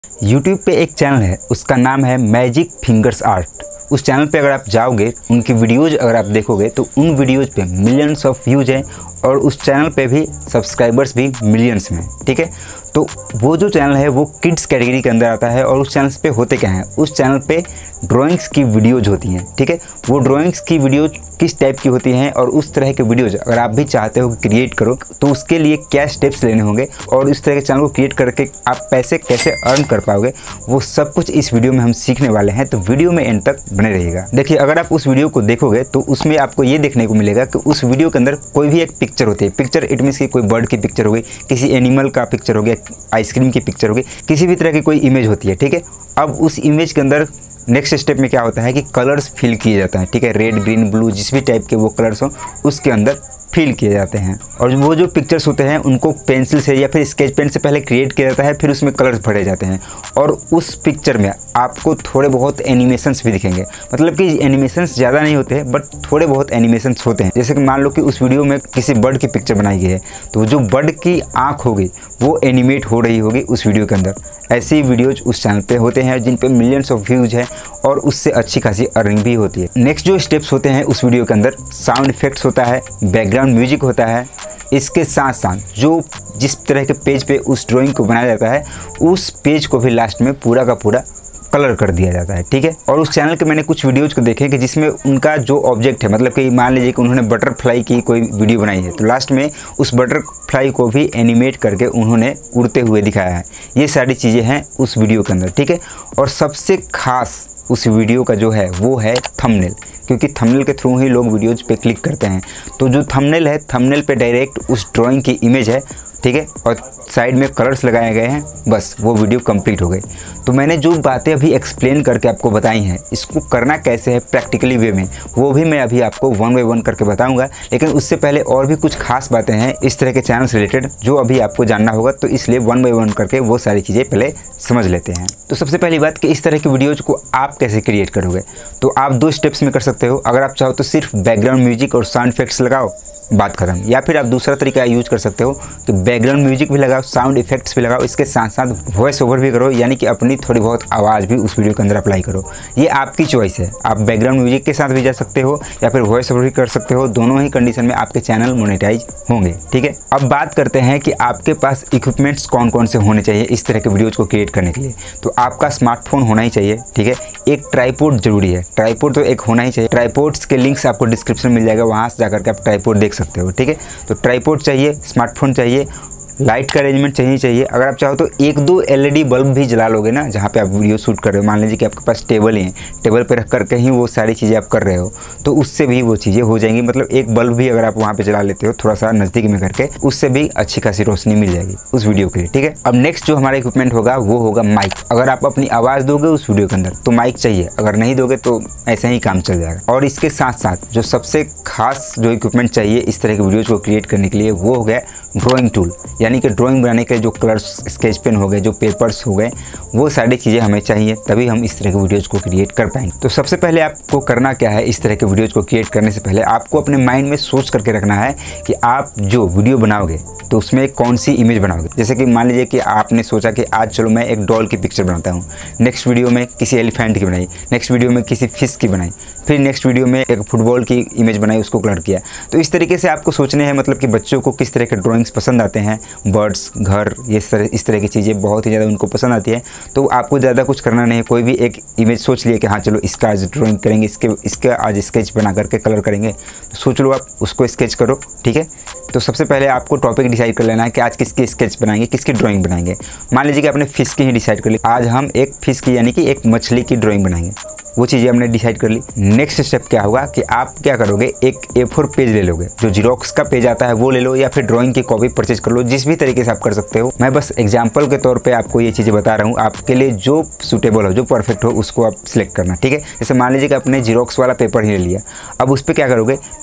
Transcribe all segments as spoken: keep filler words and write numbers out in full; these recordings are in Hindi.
यूट्यूब पे एक चैनल है, उसका नाम है मैजिक फिंगर्स आर्ट। उस चैनल पे अगर आप जाओगे, उनकी वीडियोज़ अगर आप देखोगे तो उन वीडियोज़ पे मिलियंस ऑफ व्यूज़ हैं और उस चैनल पे भी सब्सक्राइबर्स भी मिलियंस में। ठीक है, तो वो जो चैनल है वो किड्स कैटेगरी के अंदर आता है। और उस चैनल पे होते क्या हैं, उस चैनल पे ड्राइंग्स की वीडियोज़ होती हैं। ठीक है, वो ड्राइंग्स की वीडियोज़ किस टाइप की होती हैं और उस तरह के वीडियोज़ अगर आप भी चाहते हो कि क्रिएट करो तो उसके लिए क्या स्टेप्स लेने होंगे और इस तरह के चैनल को क्रिएट करके आप पैसे कैसे अर्न कर पाओगे, वो सब कुछ इस वीडियो में हम सीखने वाले हैं। तो वीडियो में एंड तक बने रहिएगा। देखिए, अगर आप उस वीडियो को देखोगे तो उसमें आपको ये देखने को मिलेगा कि उस वीडियो के अंदर कोई भी एक पिक्चर होती है। पिक्चर इट मीन्स की कोई बर्ड की पिक्चर हो गई, किसी एनिमल का पिक्चर हो गया, आइसक्रीम की पिक्चर हो गई, किसी भी तरह की कोई इमेज होती है। ठीक है, अब उस इमेज के अंदर नेक्स्ट स्टेप में क्या होता है कि कलर्स फिल किए जाते हैं। ठीक है, रेड, ग्रीन, ब्लू, जिस भी टाइप के वो कलर्स हों उसके अंदर फिल किए जाते हैं। और वो जो पिक्चर्स होते हैं उनको पेंसिल से या फिर स्केच पेन से पहले क्रिएट किया जाता है, फिर उसमें कलर्स भरे जाते हैं और उस पिक्चर में आपको थोड़े बहुत एनिमेशंस भी दिखेंगे। मतलब कि एनिमेशंस ज़्यादा नहीं होते बट थोड़े बहुत एनिमेशंस होते हैं। जैसे कि मान लो कि उस वीडियो में किसी बर्ड की पिक्चर बनाई गई है, तो जो बर्ड की आँख होगी वो एनिमेट हो रही होगी उस वीडियो के अंदर। ऐसी वीडियोज उस चैनल पे होते हैं जिन पे मिलियंस ऑफ व्यूज़ हैं और उससे अच्छी खासी अर्निंग भी होती है। नेक्स्ट जो स्टेप्स होते हैं उस वीडियो के अंदर, साउंड इफेक्ट्स होता है, बैकग्राउंड म्यूजिक होता है। इसके साथ साथ जो जिस तरह के पेज पे उस ड्राइंग को बनाया जाता है उस पेज को भी लास्ट में पूरा का पूरा कलर कर दिया जाता है। ठीक है, और उस चैनल के मैंने कुछ वीडियोज़ को देखे कि जिसमें उनका जो ऑब्जेक्ट है, मतलब कि मान लीजिए कि उन्होंने बटरफ्लाई की कोई वीडियो बनाई है तो लास्ट में उस बटरफ्लाई को भी एनिमेट करके उन्होंने उड़ते हुए दिखाया है। ये सारी चीज़ें हैं उस वीडियो के अंदर। ठीक है, और सबसे खास उस वीडियो का जो है वो है थंबनेल, क्योंकि थंबनेल के थ्रू ही लोग वीडियोज़ पे क्लिक करते हैं। तो जो थंबनेल है, थंबनेल पे डायरेक्ट उस ड्राइंग की इमेज है। ठीक है, और साइड में कलर्स लगाए गए हैं, बस वो वीडियो कंप्लीट हो गई। तो मैंने जो बातें अभी एक्सप्लेन करके आपको बताई हैं, इसको करना कैसे है प्रैक्टिकली वे में, वो भी मैं अभी आपको वन बाय वन करके बताऊंगा। लेकिन उससे पहले और भी कुछ खास बातें हैं इस तरह के चैनल से रिलेटेड जो अभी आपको जानना होगा, तो इसलिए वन बाय वन करके वो सारी चीज़ें पहले समझ लेते हैं। तो सबसे पहली बात कि इस तरह की वीडियोज़ को आप कैसे क्रिएट करोगे, तो आप दो स्टेप्स में कर सकते हो। अगर आप चाहो तो सिर्फ बैकग्राउंड म्यूजिक और साउंड इफेक्ट्स लगाओ, बात खत्म। या फिर आप दूसरा तरीका यूज कर सकते हो कि बैकग्राउंड म्यूजिक भी लगाओ, साउंड इफेक्ट्स भी लगाओ, इसके साथ साथ वॉइस ओवर भी करो, यानी कि अपनी थोड़ी बहुत आवाज़ भी उस वीडियो के अंदर अप्लाई करो। ये आपकी चॉइस है, आप बैकग्राउंड म्यूजिक के साथ भी जा सकते हो या फिर वॉइस ओवर भी कर सकते हो। दोनों ही कंडीशन में आपके चैनल मोनेटाइज होंगे। ठीक है, अब बात करते हैं कि आपके पास इक्विपमेंट्स कौन कौन से होने चाहिए इस तरह के वीडियोज़ को क्रिएट करने के लिए। तो आपका स्मार्टफोन होना ही चाहिए। ठीक है, एक ट्राइपॉड जरूरी है, ट्राइपॉड तो एक होना ही चाहिए। ट्राइपॉड्स के लिंक्स आपको डिस्क्रिप्शन में मिल जाएगा, वहाँ से जाकर के आप ट्राइपॉड देख सकते हो। ठीक है, तो ट्राइपॉड चाहिए, स्मार्टफोन चाहिए, लाइट का अरेंजमेंट चाहिए चाहिए अगर आप चाहो तो एक दो एलईडी बल्ब भी जला लोगे ना, जहाँ पे आप वीडियो शूट कर रहे हो। मान लीजिए कि आपके पास टेबल ही है, टेबल पे रख करके ही वो सारी चीज़ें आप कर रहे हो, तो उससे भी वो चीज़ें हो जाएंगी। मतलब एक बल्ब भी अगर आप वहाँ पे जला लेते हो थोड़ा सा नज़दीक में करके, उससे भी अच्छी खासी रोशनी मिल जाएगी उस वीडियो के लिए। ठीक है, अब नेक्स्ट जो हमारा इक्विपमेंट होगा वो होगा माइक। अगर आप अपनी आवाज़ दोगे उस वीडियो के अंदर तो माइक चाहिए, अगर नहीं दोगे तो ऐसे ही काम चल जाएगा। और इसके साथ साथ जो सबसे खास जो इक्विपमेंट चाहिए इस तरह के वीडियोज़ को क्रिएट करने के लिए वो हो गया ड्राइंग टूल, यानी कि ड्राइंग बनाने के जो कलर्स, स्केच पेन हो गए, जो पेपर्स हो गए, वो सारी चीज़ें हमें चाहिए, तभी हम इस तरह के वीडियोज़ को क्रिएट कर पाएंगे। तो सबसे पहले आपको करना क्या है, इस तरह के वीडियोज़ को क्रिएट करने से पहले आपको अपने माइंड में सोच करके रखना है कि आप जो वीडियो बनाओगे तो उसमें कौन सी इमेज बनाओगे। जैसे कि मान लीजिए कि आपने सोचा कि आज चलो मैं एक डॉल की पिक्चर बनाता हूँ, नेक्स्ट वीडियो में किसी एलिफेंट की बनाई, नेक्स्ट वीडियो में किसी फिश की बनाई, फिर नेक्स्ट वीडियो में एक फुटबॉल की इमेज बनाई, उसको कलर किया। तो इस तरीके से आपको सोचने हैं, मतलब कि बच्चों को किस तरह के ड्राइंग्स पसंद आते हैं, बर्ड्स, घर, ये तरह इस तरह की चीज़ें बहुत ही ज़्यादा उनको पसंद आती है। तो आपको ज़्यादा कुछ करना नहीं है, कोई भी एक इमेज सोच लिए कि हाँ चलो इसका आज ड्राइंग करेंगे, इसके इसका आज स्केच बना करके कलर करेंगे, तो सोच लो आप उसको स्केच करो। ठीक है, तो सबसे पहले आपको टॉपिक डिसाइड कर लेना है कि आज किसकी स्केच बनाएंगे, किसकी ड्राइंग बनाएंगे। मान लीजिए कि आपने फिश की ही डिसाइड कर ली, आज हम एक फिश की यानी कि एक मछली की ड्राइंग बनाएंगे, वो चीज़ें हमने डिसाइड कर ली। नेक्स्ट स्टेप क्या होगा कि आप क्या करोगे, एक ए फोर पेज ले लोगे, जो जीरोक्स का पेज आता है वो ले लो, या फिर ड्राइंग की कॉपी परचेज कर लो, जिस भी तरीके से आप कर सकते हो। मैं बस एग्जांपल के तौर पे आपको ये चीज़ें बता रहा हूँ, आपके लिए जो सूटेबल हो, जो परफेक्ट हो, उसको आप सिलेक्ट करना। ठीक है, जैसे मान लीजिए कि आपने जीरोक्स वाला पेपर ही ले लिया, अब उस पर क्या करोगे,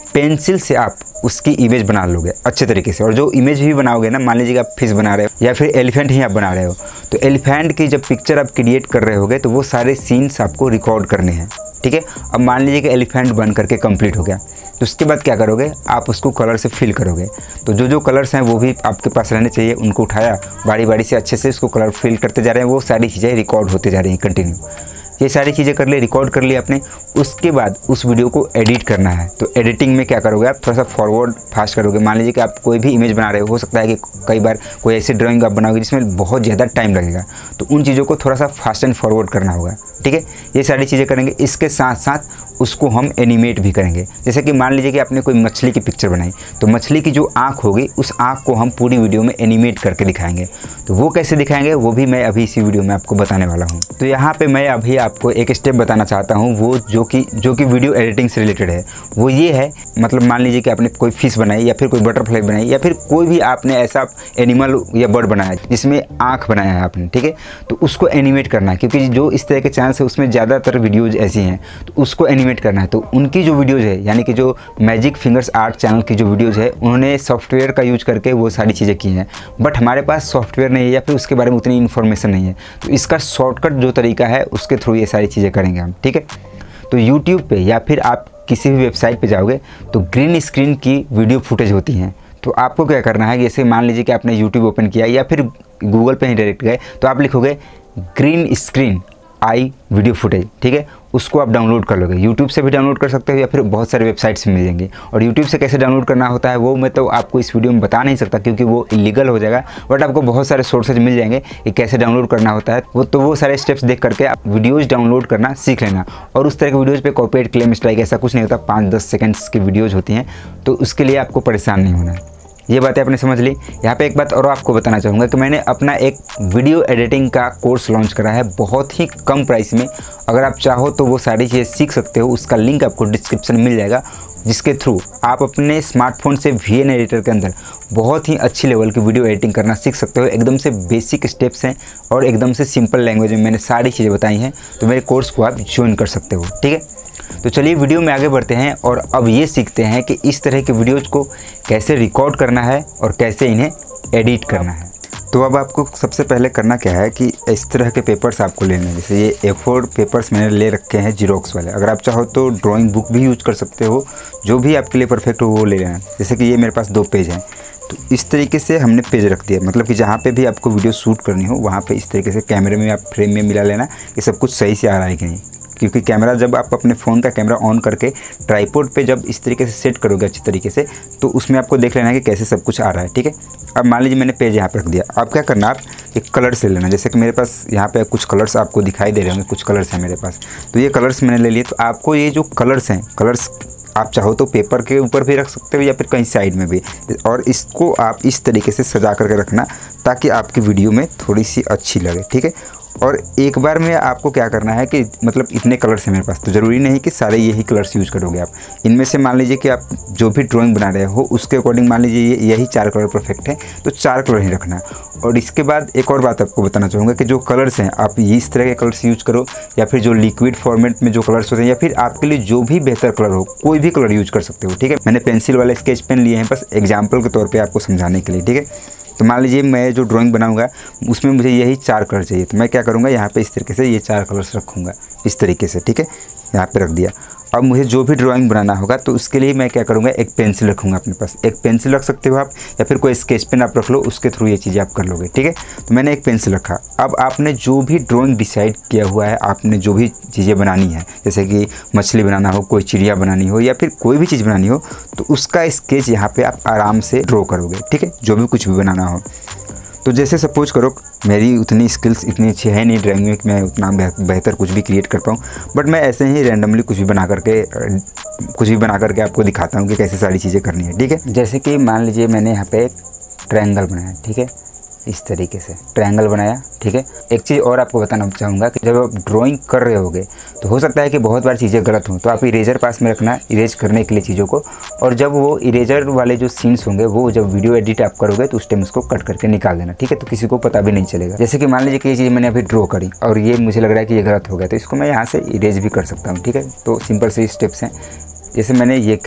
पेंसिल से आप उसकी इमेज बना लोगे अच्छे तरीके से। और जो इमेज भी बनाओगे ना, मान लीजिए कि आप फिश बना रहे हो या फिर एलिफेंट ही आप बना रहे हो, तो एलिफेंट की जब पिक्चर आप क्रिएट कर रहे होगे तो वो सारे सीन्स आपको रिकॉर्ड करने हैं, ठीक है। अब मान लीजिए कि एलिफेंट बन करके कंप्लीट हो गया, तो उसके बाद क्या करोगे, आप उसको कलर से फिल करोगे। तो जो जो कलर्स हैं वो भी आपके पास रहने चाहिए, उनको उठाया बारी बारी से अच्छे से उसको कलर फिल करते जा रहे हैं, वो सारी चीज़ें रिकॉर्ड होते जा रही हैं कंटिन्यू। ये सारी चीज़ें कर ले, रिकॉर्ड कर लिया आपने। उसके बाद उस वीडियो को एडिट करना है। तो एडिटिंग में क्या करोगे, आप थोड़ा सा फॉरवर्ड फास्ट करोगे। मान लीजिए कि आप कोई भी इमेज बना रहे हो, हो सकता है कि कई बार कोई ऐसी ड्राइंग आप बनाओगे जिसमें बहुत ज़्यादा टाइम लगेगा, तो उन चीज़ों को थोड़ा सा फास्ट एंड फॉरवर्ड करना होगा, ठीक है। ये सारी चीज़ें करेंगे। इसके साथ साथ उसको हम एनिमेट भी करेंगे। जैसे कि मान लीजिए कि आपने कोई मछली की पिक्चर बनाई, तो मछली की जो आँख होगी उस आँख को हम पूरी वीडियो में एनिमेट करके दिखाएंगे। तो वो कैसे दिखाएंगे वो भी मैं अभी इसी वीडियो में आपको बताने वाला हूँ। तो यहाँ पे मैं अभी आपको एक स्टेप बताना चाहता हूँ, वो जो कि जो कि वीडियो एडिटिंग से रिलेटेड है। वो ये है, मतलब मान लीजिए कि आपने कोई फिश बनाई या फिर कोई बटरफ्लाई बनाई या फिर कोई भी आपने ऐसा एनिमल या बर्ड बनाया जिसमें आँख बनाया है आपने, ठीक है। तो उसको एनिमेट करना है, क्योंकि जो इस तरह के चैनल्स है उसमें ज़्यादातर वीडियोज़ ऐसी हैं, तो उसको एनिमेट करना है। तो उनकी जो वीडियोज़ है, यानी कि जो मैजिक फिंगर्स आर्ट चैनल की जो वीडियोज़ है, उन्होंने सॉफ्टवेयर का यूज करके वो सारी चीज़ें की हैं। बट हमारे पास सॉफ्टवेयर नहीं है या फिर उसके बारे में उतनी इन्फॉर्मेशन नहीं है, तो इसका शॉर्टकट जो तरीका है उसके थ्रू ये सारी चीज़ें करेंगे हम, ठीक है। तो यूट्यूब पे या फिर आप किसी भी वेबसाइट पे जाओगे तो ग्रीन स्क्रीन की वीडियो फुटेज होती हैं। तो आपको क्या करना है, जैसे मान लीजिए कि आपने यूट्यूब ओपन किया या फिर गूगल पे ही डायरेक्ट गए, तो आप लिखोगे green screen I video footage, ठीक है। उसको आप डाउनलोड कर लोगे। यूट्यूब से भी डाउनलोड कर सकते हो या फिर बहुत सारे वेबसाइट से मिल जाएंगे। और यूट्यूब से कैसे डाउनलोड करना होता है वो मैं तो आपको इस वीडियो में बता नहीं सकता, क्योंकि वो इलीगल हो जाएगा। बट आपको बहुत सारे सोर्सेज मिल जाएंगे कि कैसे डाउनलोड करना होता है। वो तो वो सारे स्टेप्स देख करके आप वीडियोज़ डाउनलोड करना सीख लेना। और उस तरह के वीडियोज़ पे कॉपीराइट क्लेम स्ट्राइक ऐसा कुछ नहीं होता, पाँच दस सेकेंड्स की वीडियोज़ होती हैं, तो उसके लिए आपको परेशान नहीं होना है। ये बातें आपने समझ ली। यहाँ पे एक बात और आपको बताना चाहूँगा कि मैंने अपना एक वीडियो एडिटिंग का कोर्स लॉन्च करा है बहुत ही कम प्राइस में। अगर आप चाहो तो वो सारी चीज़ें सीख सकते हो। उसका लिंक आपको डिस्क्रिप्शन में मिल जाएगा, जिसके थ्रू आप अपने स्मार्टफोन से वी एन एडिटर के अंदर बहुत ही अच्छी लेवल की वीडियो एडिटिंग करना सीख सकते हो। एकदम से बेसिक स्टेप्स हैं और एकदम से सिंपल लैंग्वेज में मैंने सारी चीज़ें बताई हैं। तो मेरे कोर्स को आप ज्वाइन कर सकते हो, ठीक है। तो चलिए वीडियो में आगे बढ़ते हैं और अब ये सीखते हैं कि इस तरह के वीडियोज़ को कैसे रिकॉर्ड करना है और कैसे इन्हें एडिट करना है। तो अब आपको सबसे पहले करना क्या है कि इस तरह के पेपर्स आपको लेने हैं। जैसे ये ए फोर पेपर्स मैंने ले रखे हैं जीरोक्स वाले। अगर आप चाहो तो ड्राइंग बुक भी यूज कर सकते हो, जो भी आपके लिए परफेक्ट हो वो ले लेना। जैसे कि ये मेरे पास दो पेज हैं, तो इस तरीके से हमने पेज रख दिया। मतलब कि जहाँ पे भी आपको वीडियो शूट करनी हो वहाँ पे इस तरीके से कैमरे में आप फ्रेम में मिला लेना कि सब कुछ सही से आ रहा है कि नहीं। क्योंकि कैमरा जब आप अपने फ़ोन का कैमरा ऑन करके ट्राइपॉड पे जब इस तरीके से सेट करोगे अच्छी तरीके से, तो उसमें आपको देख लेना है कि कैसे सब कुछ आ रहा है, ठीक है। अब मान लीजिए मैंने पेज यहाँ पर रख दिया। अब क्या करना, आप एक कलर से लेना। जैसे कि मेरे पास यहाँ पे कुछ कलर्स आपको दिखाई दे रहे होंगे, कुछ कलर्स हैं मेरे पास। तो ये कलर्स मैंने ले लिए। तो आपको ये जो कलर्स हैं, कलर्स आप चाहो तो पेपर के ऊपर भी रख सकते हो या फिर कहीं साइड में भी, और इसको आप इस तरीके से सजा करके रखना ताकि आपकी वीडियो में थोड़ी सी अच्छी लगे, ठीक है। और एक बार में आपको क्या करना है कि मतलब इतने कलर्स हैं मेरे पास, तो ज़रूरी नहीं कि सारे यही कलर्स यूज़ करोगे आप। इनमें से मान लीजिए कि आप जो भी ड्राइंग बना रहे हो उसके अकॉर्डिंग मान लीजिए ये यही चार कलर परफेक्ट है, तो चार कलर ही रखना। और इसके बाद एक और बात आपको बताना चाहूँगा कि जो कलर्स हैं आप इस तरह के कलर्स यूज़ करो, या फिर जो लिक्विड फॉर्मेट में जो कलर्स होते हैं, या फिर आपके लिए जो भी बेहतर कलर हो, कोई भी कलर यूज़ कर सकते हो, ठीक है। मैंने पेंसिल वाले स्केच पेन लिए हैं बस एग्जाम्पल के तौर पर आपको समझाने के लिए, ठीक है। तो मान लीजिए मैं जो ड्राइंग बनाऊंगा उसमें मुझे यही चार कलर चाहिए, तो मैं क्या करूंगा, यहाँ पे इस तरीके से ये चार कलर्स रखूंगा इस तरीके से, ठीक है। यहाँ पे रख दिया। अब मुझे जो भी ड्राइंग बनाना होगा तो उसके लिए मैं क्या करूँगा, एक पेंसिल रखूँगा अपने पास। एक पेंसिल रख सकते हो आप, या फिर कोई स्केच पेन आप रख लो, उसके थ्रू ये चीज़ें आप कर लोगे, ठीक है। तो मैंने एक पेंसिल रखा। अब आपने जो भी ड्राइंग डिसाइड किया हुआ है, आपने जो भी चीज़ें बनानी है, जैसे कि मछली बनाना हो, कोई चिड़िया बनानी हो, या फिर कोई भी चीज़ बनानी हो, तो उसका स्केच यहाँ पर आप आराम से ड्रॉ करोगे, ठीक है, जो भी कुछ भी बनाना हो। तो जैसे सपोज करो मेरी उतनी स्किल्स इतनी अच्छी है नहीं ड्राइंग में कि मैं उतना बेहतर कुछ भी क्रिएट कर पाऊँ, बट मैं ऐसे ही रैंडमली कुछ भी बना करके कुछ भी बना करके आपको दिखाता हूँ कि कैसे सारी चीज़ें करनी है, ठीक है। जैसे कि मान लीजिए मैंने यहाँ पे एक ट्रायंगल बनाया, ठीक है, इस तरीके से ट्रायंगल बनाया, ठीक है। एक चीज़ और आपको बताना चाहूँगा कि जब आप ड्राइंग कर रहे होगे तो हो सकता है कि बहुत बार चीज़ें गलत हों, तो आप इरेजर पास में रखना इरेज करने के लिए चीज़ों को। और जब वो इरेजर वाले जो सीन्स होंगे वो जब वीडियो एडिट आप करोगे तो उस टाइम उसको कट करके निकाल देना, ठीक है, तो किसी को पता भी नहीं चलेगा। जैसे कि मान लीजिए कि ये चीज़ मैंने अभी ड्रॉ करी और ये मुझे लग रहा है कि ये गलत हो गया, तो इसको मैं यहाँ से इरेज भी कर सकता हूँ, ठीक है। तो सिंपल से स्टेप्स हैं। जैसे मैंने ये करा,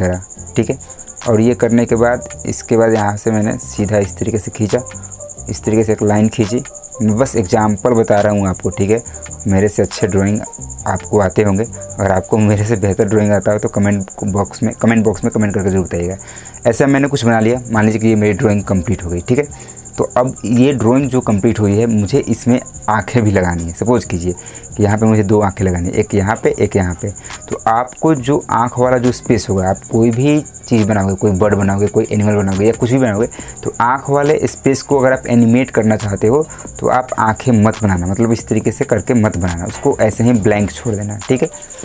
ठीक है। और ये करने के बाद इसके बाद यहाँ से मैंने सीधा इस तरीके से खींचा, इस तरीके से एक लाइन खींची। मैं बस एग्जाम्पल बता रहा हूँ आपको, ठीक है। मेरे से अच्छे ड्राइंग आपको आते होंगे, अगर आपको मेरे से बेहतर ड्राइंग आता हो तो कमेंट बॉक्स में कमेंट बॉक्स में कमेंट करके जरूर बताइएगा। ऐसा मैंने कुछ बना लिया, मान लीजिए कि ये मेरी ड्राइंग कंप्लीट हो गई, ठीक है। तो अब ये ड्राइंग जो कंप्लीट हुई है, मुझे इसमें आंखें भी लगानी है। सपोज़ कीजिए कि यहाँ पे मुझे दो आंखें लगानी है, एक यहाँ पे एक यहाँ पे। तो आपको जो आँख वाला जो स्पेस होगा, आप कोई भी चीज़ बनाओगे, कोई बर्ड बनाओगे, कोई एनिमल बनाओगे या कुछ भी बनाओगे, तो आँख वाले स्पेस को अगर आप एनिमेट करना चाहते हो तो आप आँखें मत बनाना, मतलब इस तरीके से करके मत बनाना, उसको ऐसे ही ब्लैंक छोड़ देना, ठीक है।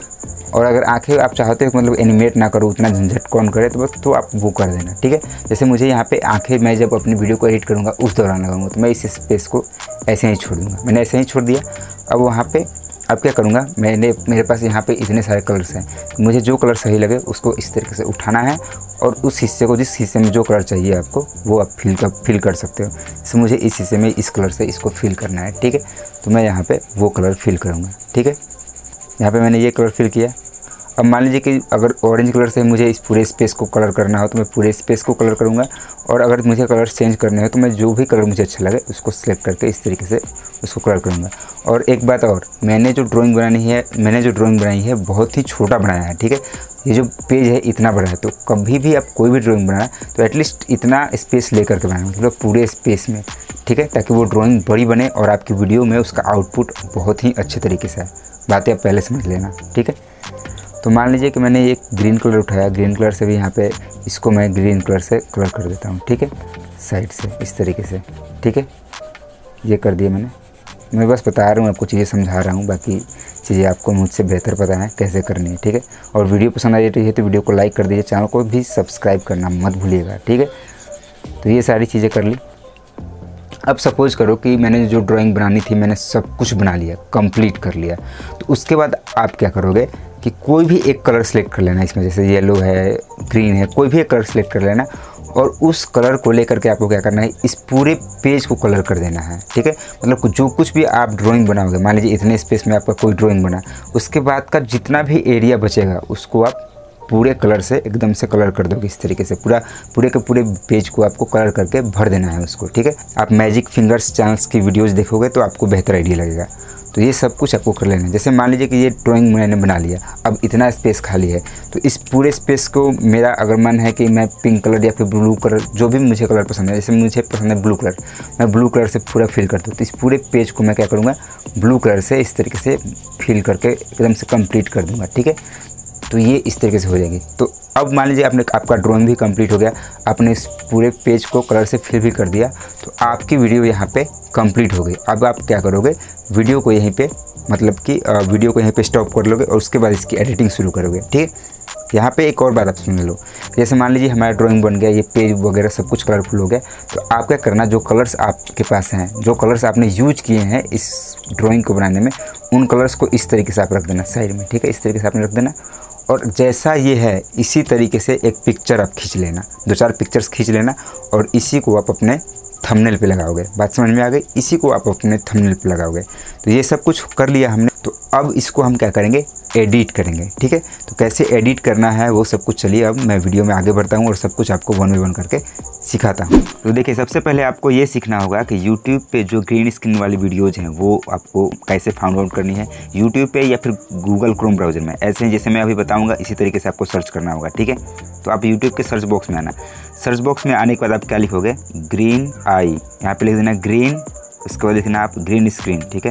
और अगर आंखें आप चाहते हो मतलब एनिमेट ना करो, उतना झंझट कौन करे, तो बस तो आप वो कर देना, ठीक है। जैसे मुझे यहाँ पे आंखें मैं जब अपनी वीडियो को एडिट करूँगा उस दौरान लगाऊंगा, तो मैं इस स्पेस को ऐसे ही छोड़ दूँगा। मैंने ऐसे ही छोड़ दिया। अब वहाँ पे अब क्या करूँगा, मैंने मेरे पास यहाँ पे इतने सारे कलर्स हैं, मुझे जो कलर सही लगे उसको इस तरीके से उठाना है और उस हिस्से को, जिस हिस्से में जो कलर चाहिए आपको वो आप फिल कर फिल कर सकते हो। जैसे मुझे इस हिस्से में इस कलर से इसको फिल करना है, ठीक है। तो मैं यहाँ पर वो कलर फिल करूँगा, ठीक है। यहाँ पे मैंने ये कलर फिल किया। अब मान लीजिए कि अगर ऑरेंज कलर से मुझे इस पूरे स्पेस को कलर करना हो तो मैं पूरे स्पेस को कलर करूँगा, और अगर मुझे कलर चेंज करने हो तो मैं जो भी कलर मुझे अच्छा लगे उसको सिलेक्ट करके इस तरीके से उसको कलर करूँगा। और एक बात और, मैंने जो ड्राइंग बनानी है मैंने जो ड्राइंग बनाई है बहुत ही छोटा बनाया है, ठीक है। ये जो पेज है इतना बड़ा है, तो कभी भी आप कोई भी ड्राइंग बनाना तो एटलीस्ट इतना स्पेस ले करके बनाना, मतलब पूरे स्पेस में, ठीक है, ताकि वो ड्राइंग बड़ी बने और आपकी वीडियो में उसका आउटपुट बहुत ही अच्छे तरीके से है। बातें आप पहले समझ लेना, ठीक है। तो मान लीजिए कि मैंने एक ग्रीन कलर उठाया, ग्रीन कलर से भी यहाँ पे इसको मैं ग्रीन कलर से कलर कर देता हूँ, ठीक है, साइड से इस तरीके से, ठीक है। ये कर दिया मैंने। मैं बस बता रहा हूँ आपको, चीज़ें समझा रहा हूँ, बाकी चीज़ें आपको मुझसे बेहतर पता है कैसे करनी है, ठीक है। और वीडियो पसंद आ रही है तो वीडियो को लाइक कर दीजिए, चैनल को भी सब्सक्राइब करना मत भूलिएगा, ठीक है। तो ये सारी चीज़ें कर ली। अब सपोज़ करो कि मैंने जो ड्राइंग बनानी थी मैंने सब कुछ बना लिया, कंप्लीट कर लिया। तो उसके बाद आप क्या करोगे कि कोई भी एक कलर सेलेक्ट कर लेना, इसमें जैसे येलो है, ग्रीन है, कोई भी एक कलर सेलेक्ट कर लेना और उस कलर को लेकर के आपको क्या करना है, इस पूरे पेज को कलर कर देना है, ठीक है। मतलब जो कुछ भी आप ड्राइंग बनाओगे, मान लीजिए इतने स्पेस में आपका कोई ड्राइंग बना, उसके बाद का जितना भी एरिया बचेगा उसको आप पूरे कलर से एकदम से कलर कर दोगे, इस तरीके से पूरा पूरे के पूरे पेज को आपको कलर करके भर देना है उसको, ठीक है। आप मैजिक फिंगर्स चैनल्स की वीडियोस देखोगे तो आपको बेहतर आइडिया लगेगा। तो ये सब कुछ आपको कर लेना है। जैसे मान लीजिए कि ये ड्राइंग मैंने बना लिया, अब इतना स्पेस खाली है, तो इस पूरे स्पेस को मेरा अगर मन है कि मैं पिंक कलर या फिर ब्लू कलर, जो भी मुझे कलर पसंद है, जैसे मुझे पसंद है ब्लू कलर, मैं ब्लू कलर से पूरा फिल करता हूँ। तो इस पूरे पेज को मैं क्या करूँगा, ब्लू कलर से इस तरीके से फिल करके एकदम से कंप्लीट कर दूँगा, ठीक है। तो ये इस तरीके से हो जाएगी। तो अब मान लीजिए आपने आपका ड्राइंग भी कंप्लीट हो गया, आपने इस पूरे पेज को कलर से फिल भी कर दिया, तो आपकी वीडियो यहाँ पे कंप्लीट हो गई। अब आप क्या करोगे, वीडियो को यहीं पे मतलब कि वीडियो को यहीं पे स्टॉप कर लोगे और उसके बाद इसकी एडिटिंग शुरू करोगे, ठीक है। यहाँ पे एक और बात आप सुन लो, जैसे मान लीजिए हमारा ड्राइंग बन गया, ये पेज वगैरह सब कुछ कलरफुल हो गया, तो आप क्या करना, जो कलर्स आपके पास हैं, जो कलर्स आपने यूज किए हैं इस ड्राइंग को बनाने में, उन कलर्स को इस तरीके से आप रख देना साइड में, ठीक है। इस तरीके से आपने रख देना और जैसा ये है इसी तरीके से एक पिक्चर आप खींच लेना, दो चार पिक्चर्स खींच लेना और इसी को आप अपने थंबनेल पे लगाओगे। बात समझ में आ गई? इसी को आप अपने थंबनेल पे लगाओगे। तो ये सब कुछ कर लिया हमने, तो अब इसको हम क्या करेंगे, एडिट करेंगे, ठीक है। तो कैसे एडिट करना है वो सब कुछ चलिए अब मैं वीडियो में आगे बढ़ता हूँ और सब कुछ आपको वन बाई वन करके सिखाता हूँ। तो देखिए, सबसे पहले आपको ये सीखना होगा कि यूट्यूब पे जो ग्रीन स्क्रीन वाली वीडियोज़ हैं वो आपको कैसे फाउंड आउट करनी है, यूट्यूब पे या फिर गूगल क्रोम ब्राउज़र में। ऐसे ही जैसे मैं अभी बताऊँगा इसी तरीके से आपको सर्च करना होगा, ठीक है। तो आप यूट्यूब के सर्च बॉक्स में आना, सर्च बॉक्स में आने के बाद आप क्या लिखोगे, ग्रीन आई, यहाँ पे लिख देना ग्रीन, उसके बाद लिखना आप ग्रीन स्क्रीन, ठीक है,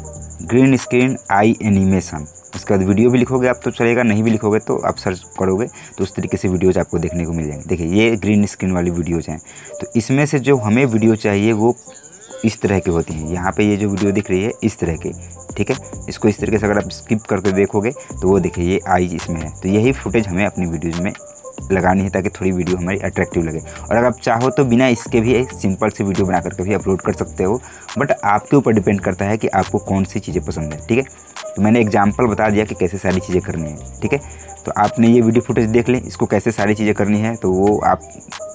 ग्रीन स्क्रीन आई एनिमेशन। उसके बाद वीडियो भी लिखोगे आप तो चलेगा, नहीं भी लिखोगे तो आप सर्च करोगे तो उस तरीके से वीडियोज़ आपको देखने को मिल जाएंगे। देखिए ये ग्रीन स्क्रीन वाली वीडियोज़ हैं, तो इसमें से जो हमें वीडियो चाहिए वो इस तरह की होती हैं। यहाँ पे ये जो वीडियो दिख रही है इस तरह की, ठीक है। इसको इस तरीके से अगर आप स्किप करके देखोगे तो वो देखिए ये आई इसमें है। तो यही फुटेज हमें अपनी वीडियोज़ में लगानी है ताकि थोड़ी वीडियो हमारी अट्रैक्टिव लगे। और अगर आप चाहो तो बिना इसके भी एक सिंपल सी वीडियो बना करके भी अपलोड कर सकते हो, बट आपके ऊपर डिपेंड करता है कि आपको कौन सी चीज़ें पसंद है, ठीक है। तो मैंने एग्जांपल बता दिया कि कैसे सारी चीज़ें करनी है, ठीक है। तो आपने ये वीडियो फुटेज देख ली, इसको कैसे सारी चीज़ें करनी है तो वो आप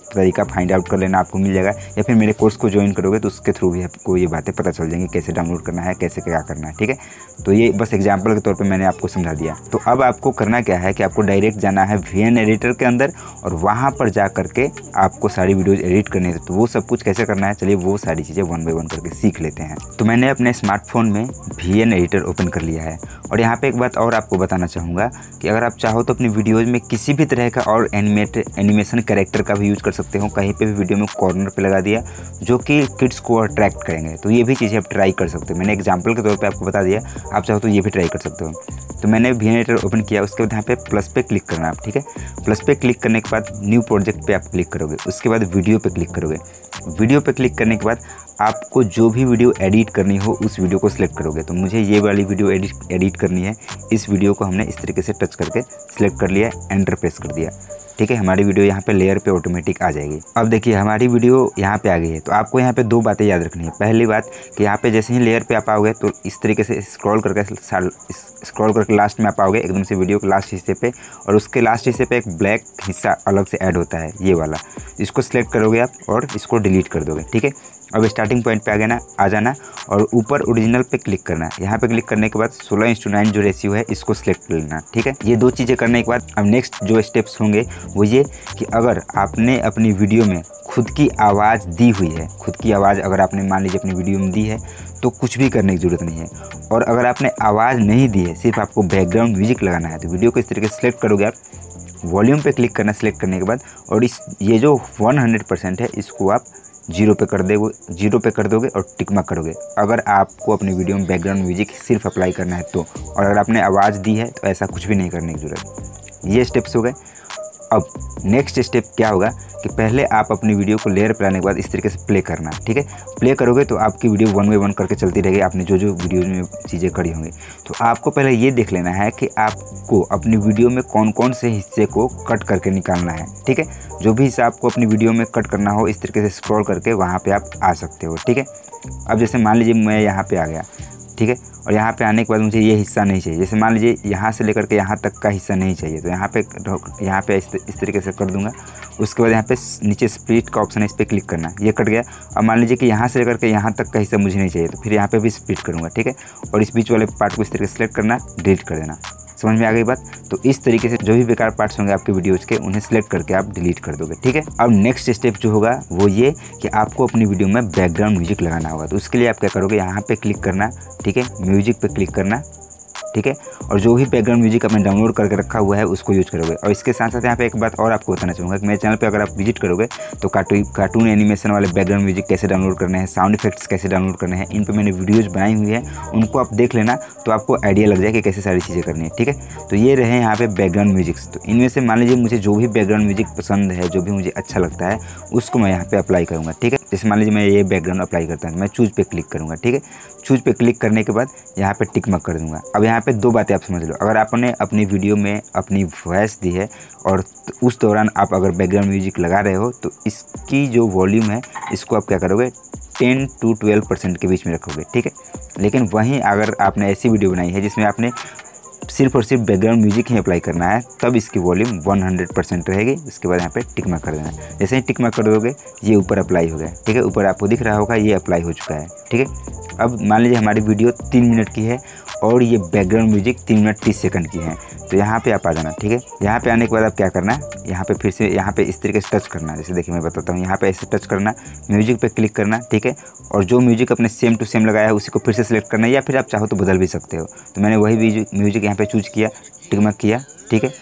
तरीका फाइंड आउट कर लेना, आपको मिल जाएगा। या फिर मेरे कोर्स को ज्वाइन करोगे तो उसके थ्रू भी आपको ये बातें पता चल जाएंगी, कैसे डाउनलोड करना है, कैसे क्या करना है, ठीक है। तो ये बस एग्जाम्पल के तौर पर मैंने आपको समझा दिया। तो अब आपको करना क्या है कि आपको डायरेक्ट जाना है वी एन एडिटर के अंदर और वहाँ पर जा करके आपको सारी वीडियोज़ एडिट करनी है। तो वो सब कुछ कैसे करना है, चलिए वो सारी चीज़ें वन बाय वन करके सीख लेते हैं। तो मैंने अपने स्मार्टफोन में वी एन एडिटर ओपन कर लिया है। और यहाँ पे एक बात और आपको बताना चाहूँगा कि अगर आप चाहो तो अपनी वीडियोज़ में किसी भी तरह का और एनिमेट एनिमेशन कैरेक्टर का भी यूज़ कर सकते हो। कहीं पे भी वीडियो में कॉर्नर पे लगा दिया जो कि किड्स को अट्रैक्ट करेंगे, तो ये भी चीज़ें आप ट्राई कर सकते हो। मैंने एग्जाम्पल के तौर पे आपको बता दिया, आप चाहो तो ये भी ट्राई कर सकते हो। तो मैंने वी एन एडिटर ओपन किया, उसके बाद यहाँ पे प्लस पे क्लिक करना आप, ठीक है। प्लस पे क्लिक करने के बाद न्यू प्रोजेक्ट पे आप क्लिक करोगे, उसके बाद वीडियो पे क्लिक करोगे। वीडियो पे क्लिक करने के बाद आपको जो भी वीडियो एडिट करनी हो उस वीडियो को सिलेक्ट करोगे। तो मुझे ये वाली वीडियो एडिट एडिट करनी है, इस वीडियो को हमने इस तरीके से टच करके सिलेक्ट कर लिया, एंटर प्रेस कर दिया, ठीक है। हमारी वीडियो यहाँ पे लेयर पे ऑटोमेटिक आ जाएगी। अब देखिए हमारी वीडियो यहाँ पे आ गई है। तो आपको यहाँ पे दो बातें याद रखनी है। पहली बात कि यहाँ पे जैसे ही लेयर पे आप आओगे तो इस तरीके से स्क्रॉल करके स्क्रॉल करके लास्ट में आप आओगे एकदम से वीडियो के लास्ट हिस्से पे, और उसके लास्ट हिस्से पे एक ब्लैक हिस्सा अलग से ऐड होता है, ये वाला। इसको सिलेक्ट करोगे आप और इसको डिलीट कर दोगे, ठीक है। अब स्टार्टिंग पॉइंट पे आ गया ना, आ जाना और ऊपर ओरिजिनल पे क्लिक करना है। यहाँ पे क्लिक करने के बाद सोलह इंस टू नाइन जो रेशियो है इसको सिलेक्ट कर लेना, ठीक है। ये दो चीज़ें करने के बाद अब नेक्स्ट जो स्टेप्स होंगे वो ये कि अगर आपने अपनी वीडियो में खुद की आवाज़ दी हुई है, खुद की आवाज़ अगर आपने मान लीजिए अपनी वीडियो में दी है तो कुछ भी करने की ज़रूरत नहीं है। और अगर आपने आवाज़ नहीं दी है, सिर्फ आपको बैकग्राउंड म्यूजिक लगाना है, तो वीडियो को इस तरीके से सिलेक्ट करोगे आप, वॉल्यूम पे क्लिक करना, सिलेक्ट करने के बाद और इस ये जो हंड्रेड परसेंट है इसको आप जीरो पे कर दोगे जीरो पे कर दोगे और टिक मार्क करोगे अगर आपको अपनी वीडियो में बैकग्राउंड म्यूजिक सिर्फ अप्लाई करना है तो। और अगर आपने आवाज़ दी है तो ऐसा कुछ भी नहीं करने की ज़रूरत। ये स्टेप्स हो गए। अब नेक्स्ट स्टेप क्या होगा कि पहले आप अपनी वीडियो को लेयर पे लाने के बाद इस तरीके से प्ले करना, ठीक है। प्ले करोगे तो आपकी वीडियो वन बाय वन करके चलती रहेगी, आपने जो जो वीडियो में चीज़ें करी होंगी। तो आपको पहले ये देख लेना है कि आपको अपनी वीडियो में कौन कौन से हिस्से को कट करके निकालना है, ठीक है। जो भी हिस्सा आपको अपनी वीडियो में कट करना हो इस तरीके से स्क्रॉल करके वहाँ पर आप आ सकते हो, ठीक है। अब जैसे मान लीजिए मैं यहाँ पर आ गया, ठीक है, और यहाँ पे आने के बाद मुझे ये हिस्सा नहीं चाहिए। जैसे मान लीजिए यहाँ से लेकर के यहाँ तक का हिस्सा नहीं चाहिए, तो यहाँ पे यहाँ पे इस, इस तरीके से कर दूंगा। उसके बाद यहाँ पे नीचे स्प्लिट का ऑप्शन है, इस पर क्लिक करना, ये कट गया। अब मान लीजिए कि यहाँ से लेकर के यहाँ तक का हिस्सा मुझे नहीं चाहिए, तो फिर यहाँ पे भी स्प्लिट करूँगा, ठीक है। और इस बीच वाले पार्ट को इस तरीके से सिलेक्ट करना, डिलीट कर देना। समझ में आ गई बात। तो इस तरीके से जो भी बेकार पार्ट्स होंगे आपके वीडियोज़ के उन्हें सिलेक्ट करके आप डिलीट कर दोगे, ठीक है। अब नेक्स्ट स्टेप जो होगा वो ये कि आपको अपनी वीडियो में बैकग्राउंड म्यूजिक लगाना होगा। तो उसके लिए आप क्या करोगे, यहाँ पे क्लिक करना, ठीक है, म्यूजिक पे क्लिक करना, ठीक है। और जो भी बैकग्राउंड म्यूजिक आपने डाउनलोड करके रखा हुआ है उसको यूज करोगे। और इसके साथ साथ यहाँ पे एक बात और आपको बताना चाहूँगा कि मेरे चैनल पे अगर आप विजिट करोगे तो कार्टून कार्टून एनिमेशन वाले बैकग्राउंड म्यूजिक कैसे डाउनलोड करने हैं, साउंड इफेक्ट्स कैसे डाउनलोड करने हैं, इन पर मैंने वीडियोज़ बनाई हुई है, उनको आप देख लेना तो आपको आइडिया लग जाए कि कैसे सारी चीज़ें करनी है, ठीक है। तो ये रहे यहाँ पे बैकग्राउंड म्यूजिक्स। तो इनमें से मान लीजिए मुझे जो भी बैकग्राउंड म्यूजिक पसंद है, जो भी मुझे अच्छा लगता है उसको मैं यहाँ पे अप्लाई करूँगा, ठीक है। जैसे मान लीजिए मैं ये बैकग्राउंड अप्लाई करता हूँ, मैं चूज पे क्लिक करूँगा, ठीक है। चूज पे क्लिक करने के बाद यहाँ पे टिक मार्क कर दूँगा। अब यहाँ पे दो बातें आप समझ लो, अगर आपने अपनी वीडियो में अपनी वॉइस दी है और उस दौरान आप अगर बैकग्राउंड म्यूजिक लगा रहे हो तो इसकी जो वॉल्यूम है इसको आप क्या करोगे, टेन टू ट्वेल्व परसेंट के बीच में रखोगे, ठीक है। लेकिन वहीं अगर आपने ऐसी वीडियो बनाई है जिसमें आपने सिर्फ और सिर्फ बैकग्राउंड म्यूजिक ही अप्लाई करना है, तब इसकी वॉल्यूम हंड्रेड परसेंट रहेगी। उसके बाद यहाँ पे टिक मार्क कर देना। जैसे ही टिक मार्क कर दोगे ये ऊपर अप्लाई हो गया, ठीक है। ऊपर आपको दिख रहा होगा ये अप्लाई हो चुका है, ठीक है। अब मान लीजिए हमारी वीडियो तीन मिनट की है और ये बैकग्राउंड म्यूजिक तीन मिनट तीस सेकंड की है, तो यहाँ पे आप आ जाना, ठीक है। यहाँ पे आने के बाद आप क्या करना है, यहाँ पे फिर से यहाँ पे इस तरीके से टच करना। जैसे देखिए मैं बताता हूँ, यहाँ पे ऐसे टच करना, म्यूजिक पे क्लिक करना, ठीक है। और जो म्यूजिक अपने सेम टू सेम लगाया है उसी को फिर से सिलेक्ट करना है, या फिर आप चाहो तो बदल भी सकते हो। तो मैंने वही म्यूजिक यहाँ पे चूज किया, टिक मार्क किया, ठीक है।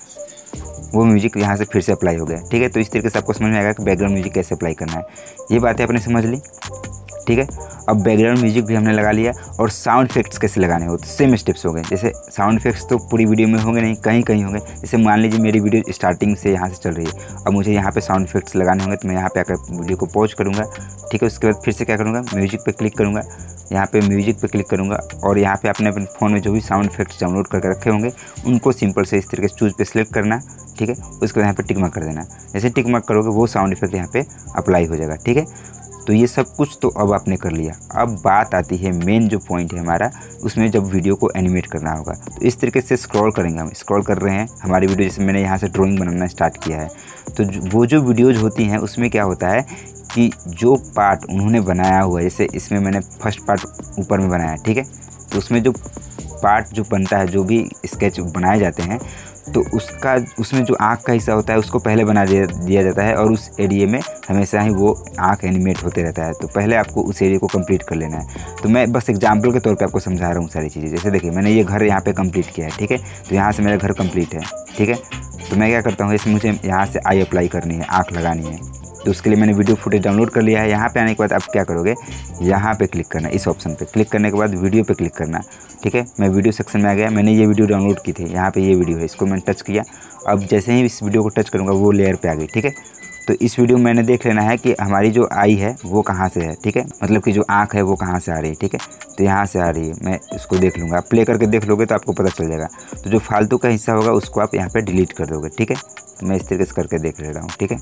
वो म्यूजिक यहाँ से फिर से अप्लाई हो गया, ठीक है। तो इस तरीके से आपको समझ में आएगा कि बैकग्राउंड म्यूजिक कैसे अप्लाई करना है। ये बातें आपने समझ ली, ठीक है। अब बैकग्राउंड म्यूजिक भी हमने लगा लिया और साउंड इफेक्ट्स कैसे लगाने हो तो सेम स्टेप्स हो गए। जैसे साउंड इफेक्ट्स तो पूरी वीडियो में होंगे नहीं, कहीं कहीं होंगे। जैसे मान लीजिए मेरी वीडियो स्टार्टिंग से यहाँ से चल रही है, अब मुझे यहाँ पे साउंड इफेक्ट्स लगाने होंगे तो मैं यहाँ पे आकर वीडियो को पॉज करूँगा, ठीक है। उसके बाद फिर से क्या करूँगा, म्यूजिक पे क्लिक करूँगा, यहाँ पे म्यूजिक पे क्लिक करूँगा और यहाँ पे अपने अपने फ़ोन में जो भी साउंड इफेक्ट्स डाउनलोड करके रखे होंगे उनको सिंपल से इस तरीके से चूज पे सिलेक्ट करना, ठीक है। उसके बाद यहाँ पे टिक मार्क कर देना। जैसे टिक मार्क करोगे वो साउंड इफेक्ट यहाँ पे अप्लाई हो जाएगा, ठीक है। तो ये सब कुछ तो अब आपने कर लिया। अब बात आती है मेन जो पॉइंट है हमारा, उसमें जब वीडियो को एनिमेट करना होगा। तो इस तरीके से स्क्रॉल करेंगे, हम स्क्रॉल कर रहे हैं हमारी वीडियो, जैसे मैंने यहाँ से ड्राइंग बनाना स्टार्ट किया है, तो वो जो वीडियोज़ होती हैं उसमें क्या होता है कि जो पार्ट उन्होंने बनाया हुआ है, जैसे इसमें मैंने फर्स्ट पार्ट ऊपर में बनाया है, ठीक है, तो उसमें जो पार्ट जो बनता है, जो भी स्केच बनाए जाते हैं, तो उसका उसमें जो आँख का हिस्सा होता है उसको पहले बना दिया दिया जाता है, और उस एरिया में हमेशा ही वो आँख एनिमेट होते रहता है। तो पहले आपको उस एरिया को कंप्लीट कर लेना है। तो मैं बस एग्जांपल के तौर पे आपको समझा रहा हूँ सारी चीज़ें। जैसे देखिए मैंने ये घर यहाँ पे कंप्लीट किया है, ठीक है, तो यहाँ से मेरा घर कंप्लीट है, ठीक है। तो मैं क्या करता हूँ, इसमें मुझे यहाँ से आई अप्लाई करनी है, आँख लगानी है। तो उसके लिए मैंने वीडियो फुटेज डाउनलोड कर लिया है। यहाँ पे आने के बाद आप क्या करोगे, यहाँ पे क्लिक करना, इस ऑप्शन पे क्लिक करने के बाद वीडियो पे क्लिक करना, ठीक है। मैं वीडियो सेक्शन में आ गया, मैंने ये वीडियो डाउनलोड की थी, यहाँ पे ये वीडियो है, इसको मैंने टच किया। अब जैसे ही इस वीडियो को टच करूँगा वो लेयर पे आ गई, ठीक है। तो इस वीडियो में मैंने देख लेना है कि हमारी जो आई है वो कहाँ से है, ठीक है, मतलब कि जो आँख है वो कहाँ से आ रही है, ठीक है। तो यहाँ से आ रही है, मैं इसको देख लूँगा। आप प्ले करके देख लोगे तो आपको पता चल जाएगा। तो जो फालतू का हिस्सा होगा उसको आप यहाँ पर डिलीट कर दोगे, ठीक है। तो मैं इस तरीके से करके देख ले रहा हूँ, ठीक है।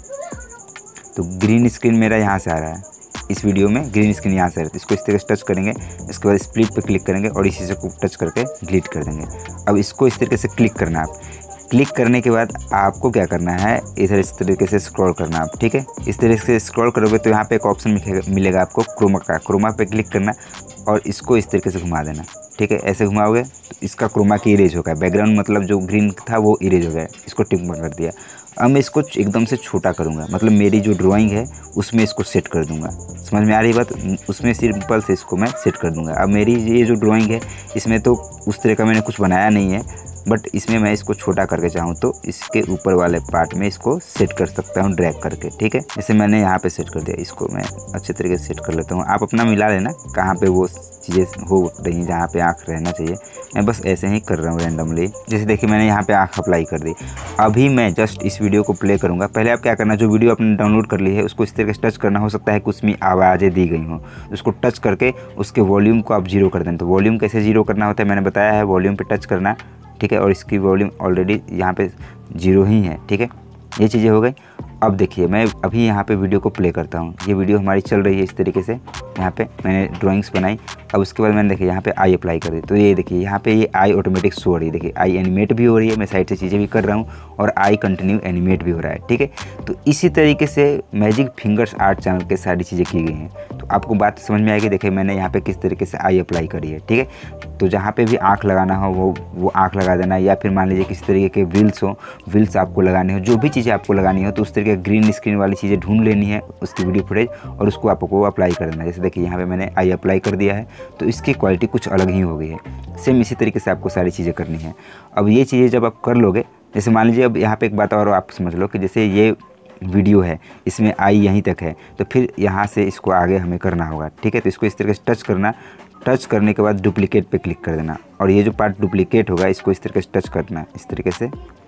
तो ग्रीन स्क्रीन मेरा यहाँ से आ रहा है, इस वीडियो में ग्रीन स्क्रीन यहाँ से आ रहा है। तो इसको इस तरीके से टच करेंगे, इसके बाद स्प्लिट पे क्लिक करेंगे और इसी से को टच करके डिलीट कर देंगे। अब इसको इस तरीके से क्लिक करना है। आप क्लिक करने के बाद आपको क्या करना है, इधर इस तरीके से स्क्रॉल करना आप, ठीक है। इस तरीके से स्क्रॉल करोगे तो यहाँ पे एक ऑप्शन मिलेगा आपको क्रोमा का, क्रोमा पे क्लिक करना और इसको इस तरीके से घुमा देना, ठीक है। ऐसे घुमाओगे तो इसका क्रोमा की इरेज होगा, बैकग्राउंड मतलब जो ग्रीन था वो इरेज हो गया, इसको टिक कर दिया। अब मैं इसको एकदम से छोटा करूँगा, मतलब मेरी जो ड्राइंग है उसमें इसको सेट कर दूँगा। समझ में आ रही बात, उसमें सिंपल से इसको मैं सेट कर दूँगा। अब मेरी ये जो ड्राइंग है इसमें तो उस तरह का मैंने कुछ बनाया नहीं है, बट इसमें मैं इसको छोटा करके चाहूँ तो इसके ऊपर वाले पार्ट में इसको सेट कर सकता हूँ ड्रैग करके, ठीक है। जैसे मैंने यहाँ पे सेट कर दिया, इसको मैं अच्छे तरीके से सेट कर लेता हूँ। आप अपना मिला लेना कहाँ पे वो चीज़ें हो रही हैं जहाँ पे आँख रहना चाहिए। मैं बस ऐसे ही कर रहा हूँ रैंडमली। जैसे देखिए मैंने यहाँ पे आँख अप्लाई कर दी। अभी मैं जस्ट इस वीडियो को प्ले करूँगा। पहले आप क्या करना, जो वीडियो आपने डाउनलोड कर ली है उसको इस तरीके से टच करना। हो सकता है कुछ में आवाज़ें दी गई हों, उसको टच करके उसके वॉल्यूम को आप जीरो कर दें। तो वॉल्यूम कैसे जीरो करना होता है मैंने बताया है, वॉल्यूम पे टच करना, ठीक है, और इसकी वॉल्यूम ऑलरेडी यहाँ पे जीरो ही है, ठीक है। ये चीज़ें हो गई। अब देखिए मैं अभी यहाँ पे वीडियो को प्ले करता हूँ। ये वीडियो हमारी चल रही है इस तरीके से, यहाँ पे मैंने ड्राइंग्स बनाई। अब उसके बाद मैंने देखिए यहाँ पे आई अप्लाई कर दी, तो ये देखिए यहाँ पे ये आई ऑटोमेटिक शो हो रही है। देखिए आई एनिमेट भी हो रही है, मैं साइड से चीज़ें भी कर रहा हूँ और आई कंटिन्यू एनिमेट भी हो रहा है, ठीक है। तो इसी तरीके से मैजिक फिंगर्स आर्ट चैनल के सारी चीज़ें की गई हैं। तो आपको बात समझ में आएगी। देखिए मैंने यहाँ पे किस तरीके से आई अप्लाई करी है, ठीक है। तो जहाँ पे भी आँख लगाना हो वो वो आँख लगा देना, या फिर मान लीजिए किसी तरीके के व्हील्स हो, व्हील्स आपको लगाने हो, जो भी चीज़ें आपको लगानी हो तो उस तरीके ग्रीन स्क्रीन वाली चीज़ें ढूंढ लेनी है उसकी वीडियो फुटेज और उसको आपको अप्लाई कर देना। जैसे देखिए यहाँ पे मैंने आई अप्लाई कर दिया है तो इसकी क्वालिटी कुछ अलग ही हो गई है। सेम इसी तरीके से आपको सारी चीज़ें करनी है। अब ये चीज़ें जब आप कर लोगे, जैसे मान लीजिए अब यहाँ पे एक बात और आप समझ लो कि जैसे ये वीडियो है इसमें आई यहीं तक है, तो फिर यहाँ से इसको आगे हमें करना होगा, ठीक है। तो इसको इस तरीके से टच करना, टच करने के बाद डुप्लीकेट पे क्लिक कर देना और ये जो पार्ट डुप्लीकेट होगा इसको इस तरीके से टच करना, इस तरीके से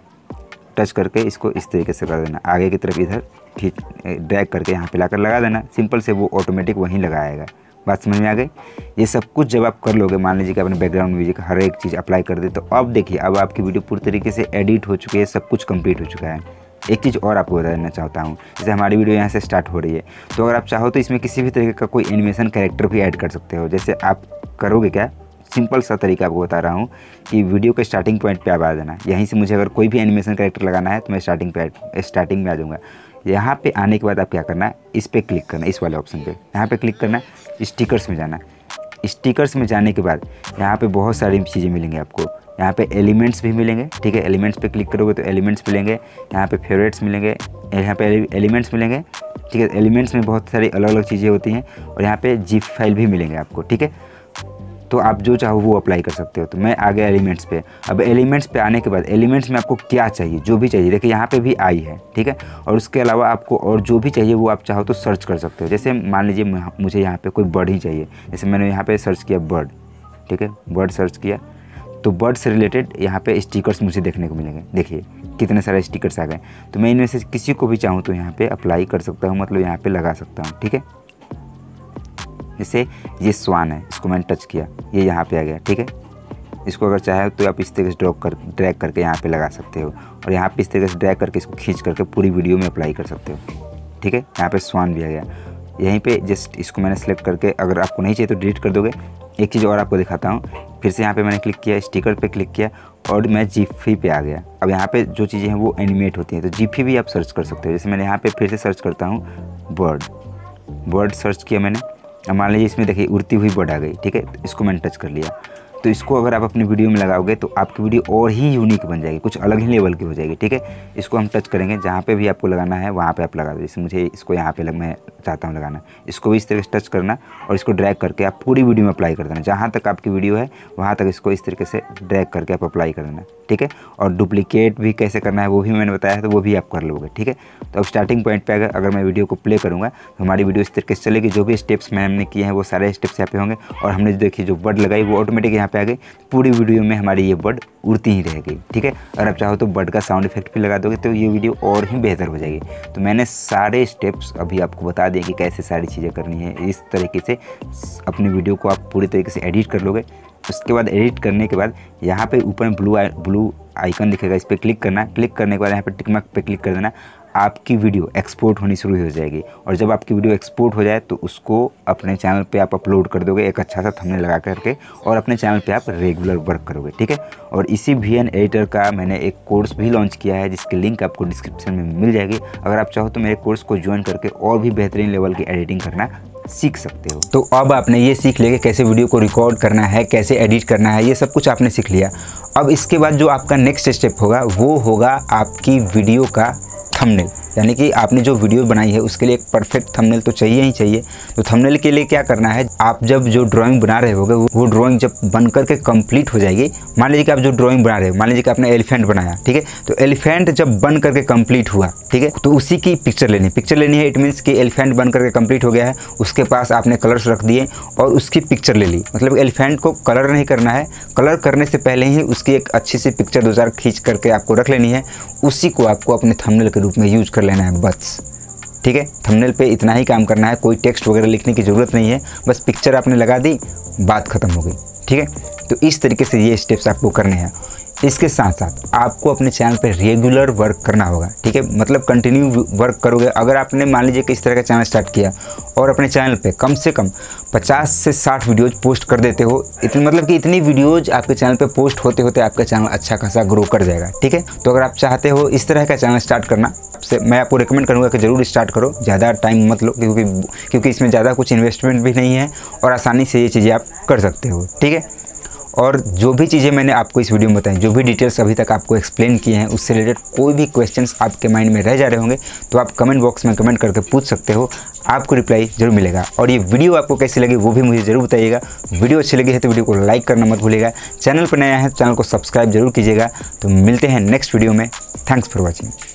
टच करके इसको इस तरीके से कर देना, आगे की तरफ इधर खींच ड्रैग करके यहाँ पे लाकर लगा देना। सिंपल से वो ऑटोमेटिक वहीं लगाएगा। बात समझ में आ गई। ये सब कुछ जब आप कर लोगे, मान लीजिए कि आपने बैकग्राउंड म्यूजिक हर एक चीज़ अप्लाई कर दी, तो अब देखिए अब आपकी वीडियो पूरी तरीके से एडिट हो चुकी है, सब कुछ कंप्लीट हो चुका है। एक चीज़ और आपको बता देना चाहता हूँ, जैसे हमारी वीडियो यहाँ से स्टार्ट हो रही है, तो अगर आप चाहो तो इसमें किसी भी तरीके का कोई एनिमेशन कैरेक्टर भी ऐड कर सकते हो। जैसे आप करोगे क्या, सिंपल सा तरीका आपको बता रहा हूँ कि वीडियो के स्टार्टिंग पॉइंट पे आप आ जाना। यहीं से मुझे अगर कोई भी एनिमेशन कैरेक्टर लगाना है तो मैं स्टार्टिंग पे स्टार्टिंग में आ जाऊँगा। यहाँ पे आने के बाद आप क्या करना है, इस पर क्लिक करना, इस वाले ऑप्शन पे यहाँ पे क्लिक करना, स्टिकर्स में जाना। स्टिकर्स में जाने के बाद यहाँ पे बहुत सारी चीज़ें मिलेंगी आपको। यहाँ पे एलिमेंट्स भी मिलेंगे, ठीक है। एलिमेंट्स पे क्लिक करोगे तो एलिमेंट्स मिलेंगे, यहाँ पे फेवरेट्स मिलेंगे, यहाँ पे एलिमेंट्स मिलेंगे, ठीक है। एलिमेंट्स में बहुत सारी अलग अलग चीज़ें होती हैं और यहाँ पे जिप फाइल भी मिलेंगे आपको, ठीक है। तो आप जो चाहो वो अप्लाई कर सकते हो। तो मैं आ गया एलिमेंट्स पे। अब एलिमेंट्स पे आने के बाद एलिमेंट्स में आपको क्या चाहिए, जो भी चाहिए, देखिए यहाँ पे भी आई है, ठीक है। और उसके अलावा आपको और जो भी चाहिए वो आप चाहो तो सर्च कर सकते हो। जैसे मान लीजिए मुझे यहाँ पे कोई बर्ड ही चाहिए, जैसे मैंने यहाँ पे सर्च किया बर्ड, ठीक है, बर्ड सर्च किया तो बर्ड से रिलेटेड यहाँ पे स्टिकर्स मुझे देखने को मिलेंगे। देखिए कितने सारे स्टिकर्स आ गए। तो मैं इनमें से किसी को भी चाहूँ तो यहाँ पे अप्लाई कर सकता हूँ, मतलब यहाँ पे लगा सकता हूँ, ठीक है। जैसे ये स्वान है, इसको मैंने टच किया, ये यहाँ पे आ गया, ठीक है। इसको अगर चाहे तो आप इस तरीके से ड्रॉप कर ड्रैग करके यहाँ पे लगा सकते हो और यहाँ पे इस तरीके से ड्रैग करके इसको खींच करके पूरी वीडियो में अप्लाई कर सकते हो, ठीक है। यहाँ पे स्वान भी आ गया। यहीं पे जस्ट इसको मैंने सेलेक्ट करके, अगर आपको नहीं चाहिए तो डिलीट कर दोगे। एक चीज़ और आपको दिखाता हूँ, फिर से यहाँ पे मैंने क्लिक किया, स्टिकर पे क्लिक किया और मैं जिफी पे आ गया। अब यहाँ पे जो चीज़ें हैं वो एनिमेट होती हैं, तो जिफी भी आप सर्च कर सकते हो। जैसे मैंने यहाँ पे फिर से सर्च करता हूँ बर्ड, बर्ड सर्च किया मैंने, अब मान लीजिए इसमें देखिए उड़ती हुई बर्ड आ गई, ठीक है, तो इसको मैंने टच कर लिया। तो इसको अगर आप अपनी वीडियो में लगाओगे तो आपकी वीडियो और ही यूनिक बन जाएगी, कुछ अलग ही लेवल की हो जाएगी, ठीक है। इसको हम टच करेंगे, जहाँ पे भी आपको लगाना है वहाँ पे आप लगा दो। जैसे मुझे इसको यहाँ पे लग, मैं चाहता हूँ लगाना, इसको भी इस तरीके से टच करना और इसको ड्रैग करके आप पूरी वीडियो में अप्लाई कर देना। जहाँ तक आपकी वीडियो है वहाँ तक इसको इस तरीके से ड्रैग करके आप अप्लाई कर देना, ठीक है। और डुप्लीकेट भी कैसे करना है वो भी मैंने बताया है, तो वो भी आप कर लोगे, ठीक है। तो अब स्टार्टिंग पॉइंट पे अगर अगर मैं वीडियो को प्ले करूँगा तो हमारी वीडियो इस तरीके से चलेगी। जो भी स्टेप्स मैंने हमने किए हैं वो सारे स्टेप्स यहाँ पे होंगे और हमने जो देखिए जो बर्ड लगाई वो ऑटोमेटिक यहाँ पे आ गई। पूरी वीडियो में हमारी ये बर्ड उड़ती ही रहेगी, ठीक है। अगर आप चाहो तो बर्ड का साउंड इफेक्ट भी लगा दोगे तो ये वीडियो और ही बेहतर हो जाएगी। तो मैंने सारे स्टेप्स अभी आपको बता दिए कि कैसे सारी चीज़ें करनी है। इस तरीके से अपनी वीडियो को आप पूरी तरीके से एडिट कर लोगे। उसके बाद एडिट करने के बाद यहाँ पे ऊपर में ब्लू ब्लू आइकन दिखेगा, इस पर क्लिक करना है। क्लिक करने के बाद यहाँ पे टिक मार्क पे क्लिक कर देना, आपकी वीडियो एक्सपोर्ट होनी शुरू हो जाएगी। और जब आपकी वीडियो एक्सपोर्ट हो जाए तो उसको अपने चैनल पे आप अपलोड कर दोगे एक अच्छा सा थंबनेल लगा करके, और अपने चैनल पे आप रेगुलर वर्क करोगे, ठीक है। और इसी वी एन एडिटर का मैंने एक कोर्स भी लॉन्च किया है जिसकी लिंक आपको डिस्क्रिप्शन में मिल जाएगी। अगर आप चाहो तो मेरे कोर्स को ज्वाइन करके और भी बेहतरीन लेवल की एडिटिंग करना सीख सकते हो। तो अब आपने ये सीख लिया कि कैसे वीडियो को रिकॉर्ड करना है, कैसे एडिट करना है, ये सब कुछ आपने सीख लिया। अब इसके बाद जो आपका नेक्स्ट स्टेप होगा वो होगा आपकी वीडियो का थंबनेल, यानी कि आपने जो वीडियो बनाई है उसके लिए एक परफेक्ट थंबनेल तो चाहिए ही चाहिए। तो थंबनेल के लिए क्या करना है, आप जब जो ड्राइंग बना रहे होगे वो ड्राइंग जब बन करके कंप्लीट हो जाएगी, मान लीजिए कि आप जो ड्राइंग बना रहे हो, मान लीजिए कि आपने एलिफेंट बनाया, ठीक है, तो एलिफेंट जब बन करके कंप्लीट हुआ, ठीक है, तो उसी की पिक्चर लेनी पिक्चर लेनी है। इट मीन्स कि एलिफेंट बन करके कंप्लीट हो गया है, उसके पास आपने कलर्स रख दिए और उसकी पिक्चर ले ली। मतलब एलिफेंट को कलर नहीं करना है, कलर करने से पहले ही उसकी एक अच्छी सी पिक्चर दो चार खींच करके आपको रख लेनी है। उसी को आपको अपने थंबनेल के रूप में यूज कर लेना है बस, ठीक है। थंबनेल पे इतना ही काम करना है, कोई टेक्स्ट वगैरह लिखने की ज़रूरत नहीं है, बस पिक्चर आपने लगा दी, बात ख़त्म हो गई, ठीक है। तो इस तरीके से ये स्टेप्स आपको करने हैं। इसके साथ साथ आपको अपने चैनल पे रेगुलर वर्क करना होगा, ठीक है, मतलब कंटिन्यू वर्क करोगे। अगर आपने मान लीजिए कि इस तरह का चैनल स्टार्ट किया और अपने चैनल पे कम से कम पचास से साठ वीडियोज़ पोस्ट कर देते हो, इतनी मतलब कि इतनी वीडियोज़ आपके चैनल पे पोस्ट होते होते आपका चैनल अच्छा खासा ग्रो कर जाएगा, ठीक है। तो अगर आप चाहते हो इस तरह का चैनल स्टार्ट करना, से मैं आपको रिकमेंड करूँगा कि ज़रूर स्टार्ट करो, ज़्यादा टाइम मत लो, क्योंकि क्योंकि इसमें ज़्यादा कुछ इन्वेस्टमेंट भी नहीं है और आसानी से ये चीज़ें आप कर सकते हो, ठीक है। और जो भी चीज़ें मैंने आपको इस वीडियो में बताई, जो भी डिटेल्स अभी तक आपको एक्सप्लेन किए हैं, उससे रिलेटेड कोई भी क्वेश्चंस आपके माइंड में रह जा रहे होंगे तो आप कमेंट बॉक्स में कमेंट करके पूछ सकते हो, आपको रिप्लाई जरूर मिलेगा। और ये वीडियो आपको कैसी लगी वो भी मुझे ज़रूर बताइएगा। वीडियो अच्छी लगी है तो वीडियो को लाइक करना मत भूलिएगा। चैनल पर नया है तो चैनल को सब्सक्राइब जरूर कीजिएगा। तो मिलते हैं नेक्स्ट वीडियो में। Thanks for watching.